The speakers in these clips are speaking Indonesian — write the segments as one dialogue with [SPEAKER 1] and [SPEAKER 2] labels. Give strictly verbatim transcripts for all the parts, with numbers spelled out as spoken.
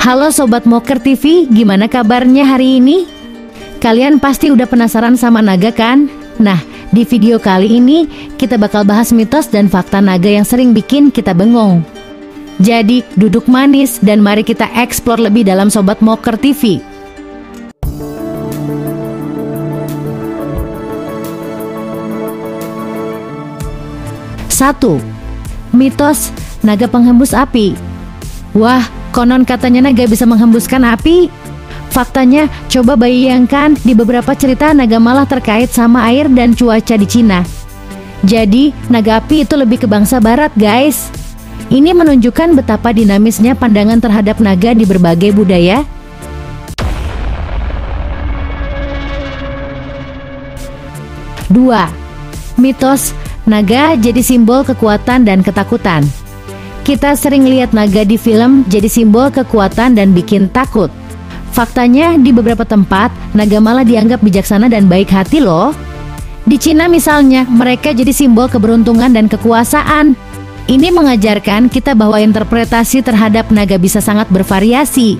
[SPEAKER 1] Halo Sobat Moker T V, gimana kabarnya hari ini? Kalian pasti udah penasaran sama naga kan? Nah, di video kali ini kita bakal bahas mitos dan fakta naga yang sering bikin kita bengong. Jadi, duduk manis dan mari kita eksplor lebih dalam Sobat Moker T V. Satu. Mitos naga penghembus api. Wah, konon katanya naga bisa menghembuskan api. Faktanya, coba bayangkan di beberapa cerita naga malah terkait sama air dan cuaca di Cina. Jadi, naga api itu lebih ke bangsa barat, guys. Ini menunjukkan betapa dinamisnya pandangan terhadap naga di berbagai budaya. Dua. Mitos naga jadi simbol kekuatan dan ketakutan. Kita sering lihat naga di film jadi simbol kekuatan dan bikin takut. Faktanya, di beberapa tempat, naga malah dianggap bijaksana dan baik hati loh. Di Cina misalnya, mereka jadi simbol keberuntungan dan kekuasaan. Ini mengajarkan kita bahwa interpretasi terhadap naga bisa sangat bervariasi.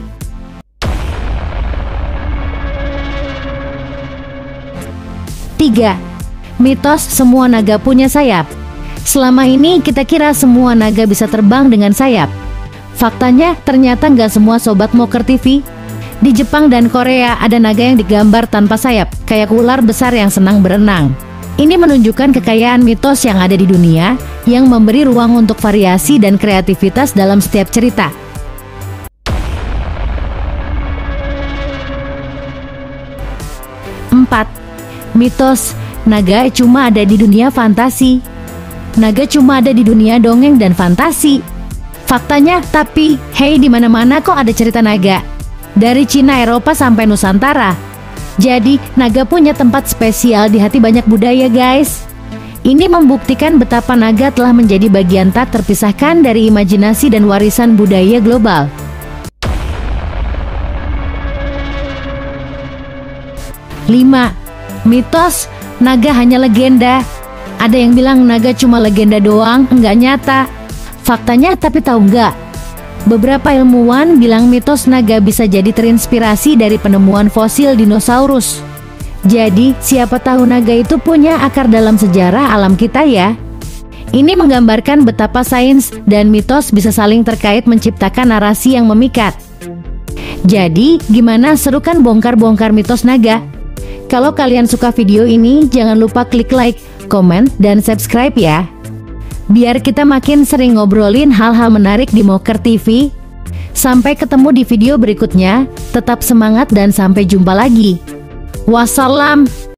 [SPEAKER 1] Tiga. Mitos semua naga punya sayap. Selama ini kita kira semua naga bisa terbang dengan sayap. Faktanya ternyata nggak semua Sobat Moker T V. Di Jepang dan Korea ada naga yang digambar tanpa sayap, kayak ular besar yang senang berenang. Ini menunjukkan kekayaan mitos yang ada di dunia, yang memberi ruang untuk variasi dan kreativitas dalam setiap cerita. Empat. Mitos naga cuma ada di dunia fantasi. Naga cuma ada di dunia dongeng dan fantasi. Faktanya, tapi hey, di mana-mana kok ada cerita naga. Dari Cina, Eropa sampai Nusantara. Jadi, naga punya tempat spesial di hati banyak budaya, guys. Ini membuktikan betapa naga telah menjadi bagian tak terpisahkan dari imajinasi dan warisan budaya global. Lima. Mitos naga hanya legenda. Ada yang bilang naga cuma legenda doang, enggak nyata. Faktanya, tapi tahu nggak? Beberapa ilmuwan bilang mitos naga bisa jadi terinspirasi dari penemuan fosil dinosaurus. Jadi, siapa tahu naga itu punya akar dalam sejarah alam kita ya. Ini menggambarkan betapa sains dan mitos bisa saling terkait menciptakan narasi yang memikat. Jadi, gimana, seru kan bongkar-bongkar mitos naga? Kalau kalian suka video ini, jangan lupa klik like, komen, dan subscribe ya. Biar kita makin sering ngobrolin hal-hal menarik di Moker T V. Sampai ketemu di video berikutnya. Tetap semangat dan sampai jumpa lagi. Wassalam.